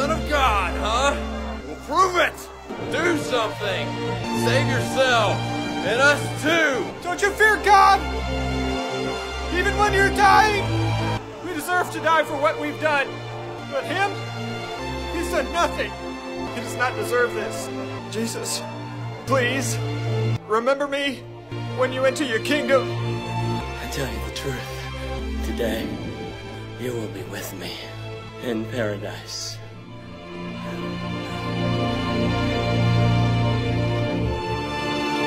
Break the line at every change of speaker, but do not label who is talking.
Son of God, huh? Well, prove it! Do something! Save yourself! And us too!
Don't you fear God? Even when you're dying? We deserve to die for what we've done. But him? He's done nothing. He does not deserve this. Jesus, please, remember me when you enter your kingdom.
I tell you the truth. Today, you will be with me in paradise.